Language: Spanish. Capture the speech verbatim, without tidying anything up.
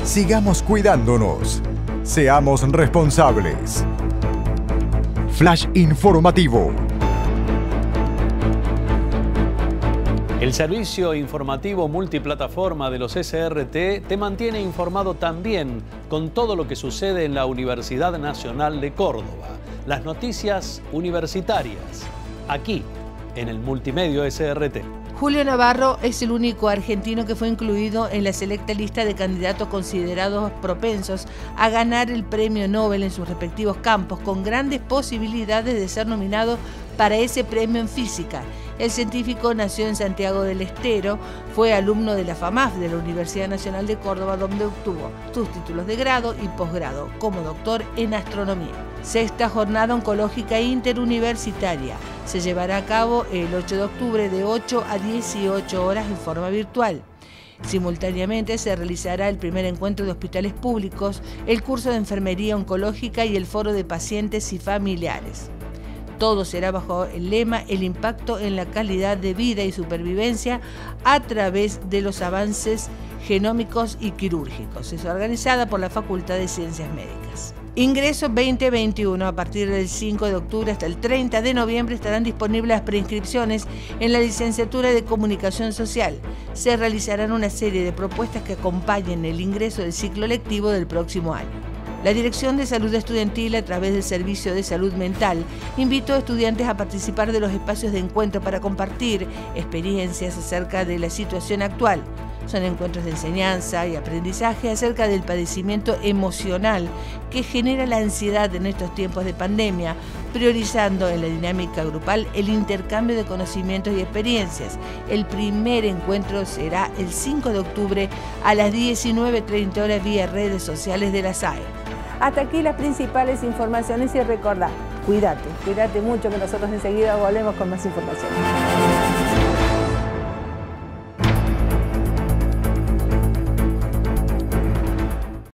Sigamos cuidándonos. Seamos responsables. Flash informativo. El servicio informativo multiplataforma de los S R T te mantiene informado también con todo lo que sucede en la Universidad Nacional de Córdoba. Las noticias universitarias, aquí en el Multimedio S R T. Julio Navarro es el único argentino que fue incluido en la selecta lista de candidatos considerados propensos a ganar el premio Nobel en sus respectivos campos, con grandes posibilidades de ser nominado para ese premio en física. El científico nació en Santiago del Estero, fue alumno de la FAMAF de la Universidad Nacional de Córdoba, donde obtuvo sus títulos de grado y posgrado como doctor en astronomía. Sexta jornada oncológica interuniversitaria. Se llevará a cabo el ocho de octubre de ocho a dieciocho horas en forma virtual. Simultáneamente se realizará el primer encuentro de hospitales públicos, el curso de enfermería oncológica y el foro de pacientes y familiares. Todo será bajo el lema El impacto en la calidad de vida y supervivencia a través de los avances genómicos y quirúrgicos. Es organizada por la Facultad de Ciencias Médicas. Ingreso veinte veintiuno. A partir del cinco de octubre hasta el treinta de noviembre estarán disponibles las preinscripciones en la licenciatura de Comunicación Social. Se realizarán una serie de propuestas que acompañen el ingreso del ciclo lectivo del próximo año. La Dirección de Salud Estudiantil, a través del Servicio de Salud Mental, invitó a estudiantes a participar de los espacios de encuentro para compartir experiencias acerca de la situación actual. Son encuentros de enseñanza y aprendizaje acerca del padecimiento emocional que genera la ansiedad en estos tiempos de pandemia, priorizando en la dinámica grupal el intercambio de conocimientos y experiencias. El primer encuentro será el cinco de octubre a las diecinueve treinta horas vía redes sociales de la S A E. Hasta aquí las principales informaciones y recordá, cuídate, cuídate mucho que nosotros enseguida volvemos con más información.